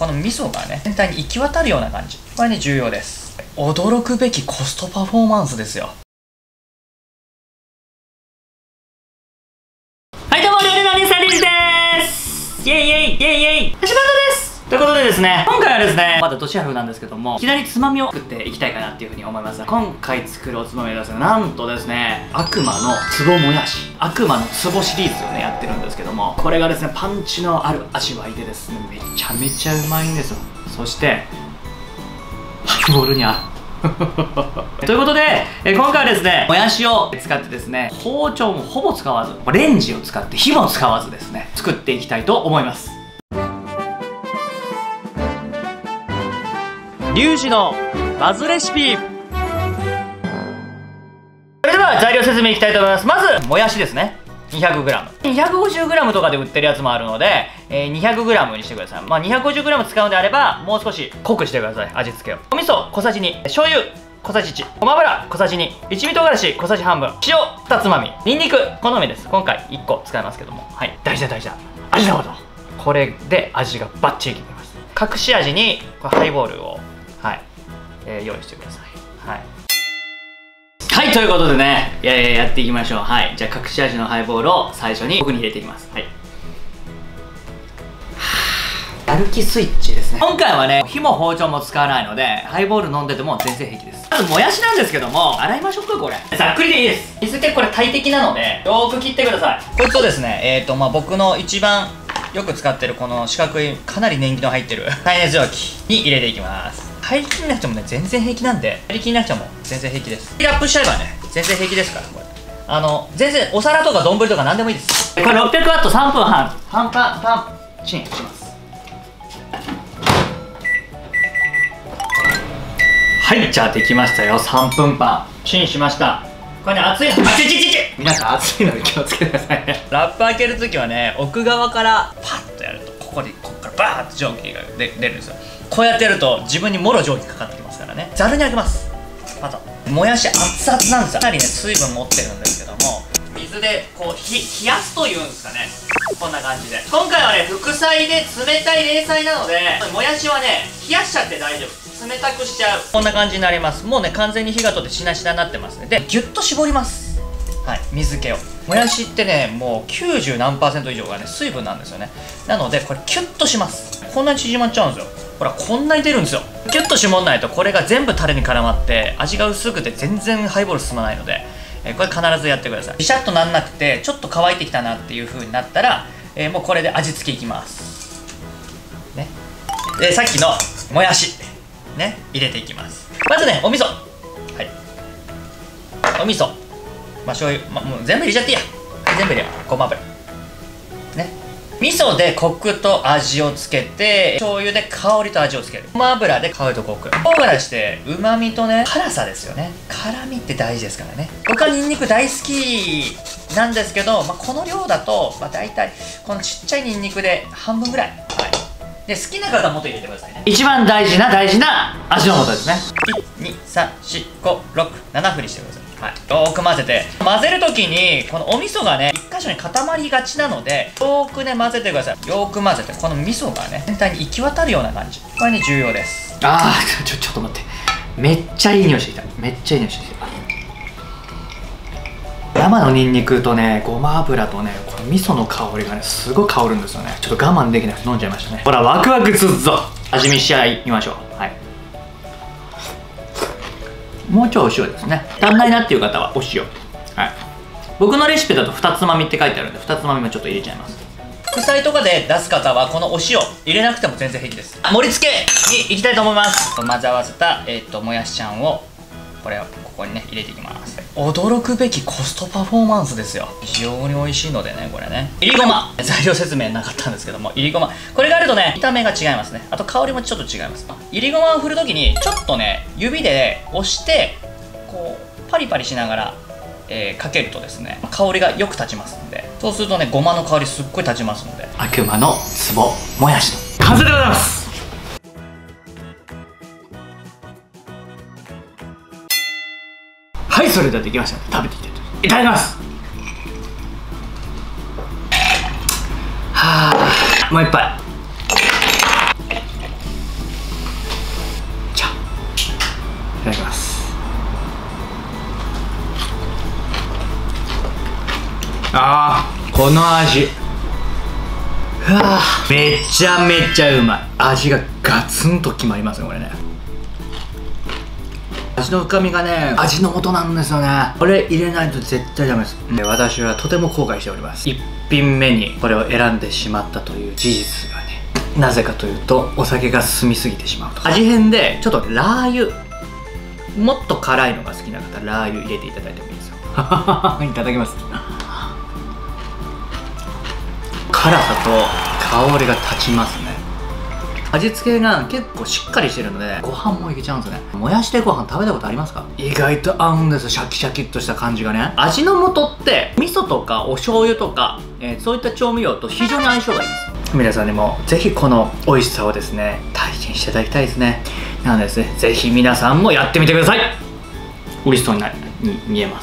この味噌がね、全体に行き渡るような感じ。これね、重要です。驚くべきコストパフォーマンスですよ。はい、どうも、料理の兄さんリーズです。イェイイェイイェイイェイ、橋本です。ということでですね、今回はですね、まだ年春なんですけども、いきなりつまみを作っていきたいかなっていうふうに思います。今回作るおつまみはですね、なんとですね、悪魔の壺もやし、悪魔の壺シリーズをね、やってるんですけども、これがですね、パンチのある味わいでですね、めちゃめちゃうまいんですよ。そしてハイボールに合うということで、今回はですね、もやしを使ってですね、包丁もほぼ使わず、レンジを使って火も使わずですね、作っていきたいと思います。リュウジのバズレシピ。それでは材料説明いきたいと思います。まずもやしですね、 200g、250g とかで売ってるやつもあるので、200g にしてください。まあ 250g 使うのであればもう少し濃くしてください、味付けを。お味噌小さじ2、醤油小さじ1、ごま油小さじ2、一味唐辛子小さじ半分、塩2つまみ、にんにく好みです。今回1個使いますけども、はい、大事な味のこと、これで味がバッチリ決めます。隠し味にハイボールを、はい、用意してください。はい、はい、ということでね、やっていきましょう。はい、じゃあ隠し味のハイボールを最初に僕に入れていきます。はい、やる気スイッチですね。今回はね、火も包丁も使わないので、ハイボール飲んでても全然平気です。まずもやしなんですけども、洗いましょうか。これざっくりでいいです。水気これ大敵なのでよーく切ってください。こいつをですね、僕の一番よく使ってるこの四角いかなり年季の入ってる耐熱容器に入れていきます。入りきんなくてもね、全然平気なんで、入りきんなくても全然平気です。ラップしちゃえばね、全然平気ですから。これ全然お皿とか丼とか何でもいいです。これ 600W3 分半パンチンします。はい、じゃあできましたよ。3分パンチンしました。これね、熱いの、皆さん熱いので気をつけてくださいね。ラップ開けるときはね、奥側からパッとやると、ここからバーッと蒸気が出るんですよ。こうやってやると自分にもろ蒸気かかってきますからね。ざるにあげます。またもやし熱々なんですよ。かなりね、水分持ってるんですけども、水でこう冷やすというんですかね、こんな感じで。今回はね、副菜で冷たい冷菜なので、もやしはね、冷やしちゃって大丈夫。冷たくしちゃう。こんな感じになります。もうね、完全に火が通ってしなしなになってますね。でギュッと絞ります。はい、水気を。もやしってね、もう90何%以上がね、水分なんですよね。なのでこれキュッとします。こんなに縮まっちゃうんですよ。ほら、こんなに出るんですよ。キュッと絞んないとこれが全部タレに絡まって味が薄くて全然ハイボール進まないので、これ必ずやってください。ビシャッとなんなくてちょっと乾いてきたなっていう風になったら、もうこれで味付けいきますね。でさっきのもやしね、入れていきます。まずね、お味噌。はい、お味噌、醤油、もう全部入れちゃっていいや。はい、全部入れよう。ごま油ね。味噌でコクと味をつけて、醤油で香りと味をつける。ごま油で香りとコク。唐辛子でうまみとね、辛さですよね。辛みって大事ですからね。僕はニンニク大好きなんですけど、この量だと、大体このちっちゃいニンニクで半分ぐらい。はい、で好きな方はもっと入れてくださいね。一番大事な味の素ですね。1234567振りしてください。はい、よーく混ぜて、混ぜるときにこのお味噌がね、1箇所に固まりがちなので、よーくね混ぜてください。よーく混ぜて、この味噌がね、全体に行き渡るような感じ。これね、重要です。ちょっと待って、めっちゃいい匂いしてきた。めっちゃいい匂いしてきた。生のニンニクとね、ごま油とね、この味噌の香りがね、すごい香るんですよね。ちょっと我慢できなくて飲んじゃいましたね。ほら、ワクワクするぞ。味見しちゃいましょう。はい、もうちょいお塩ですね。足んないなっていう方はお塩。はい、僕のレシピだと2つまみって書いてあるんで、2つまみもちょっと入れちゃいます。副菜とかで出す方はこのお塩入れなくても全然平気です。盛り付けにいきたいと思います。混ぜ合わせたもやしちゃんを、これをここにね入れていきます。驚くべきコストパフォーマンスですよ。非常に美味しいのでね、これね。いりごま、材料説明なかったんですけども、いりごま、これがあるとね、見た目が違いますね。あと香りもちょっと違います。いりごまを振るときにちょっとね、指で押してこうパリパリしながら、かけるとですね、香りがよく立ちますので、そうするとね、ごまの香りすっごい立ちますので、悪魔の壺もやしの完成でございます。はい、それではできました。食べていきたいと思います。いただきます。はあ、もう一杯。 この味、うわー、めちゃめちゃうまい。味がガツンと決まりますね、これね。味の深みがね、味の素なんですよね。これ入れないと絶対ダメです。で、私はとても後悔しております。1品目にこれを選んでしまったという事実がね、なぜかというと、お酒が進みすぎてしまうと。味変でちょっとラー油、もっと辛いのが好きな方、ラー油入れていただいてもいいですよ。いただきます。辛さと香りが立ちますね。味付けが結構しっかりしてるので、ご飯もいけちゃうんですね。もやしでご飯食べたことありますか？意外と合うんですよ、シャキシャキっとした感じがね。味の素って味噌とかお醤油とか、そういった調味料と非常に相性がいいです。皆さんにもぜひこの美味しさをですね、体験していただきたいですね。なのでですね、ぜひ皆さんもやってみてください。美味しそうに見えます、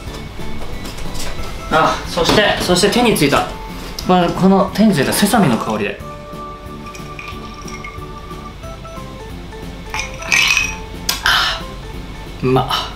はい、そして手についたこの手についたセサミの香りで、うまっ。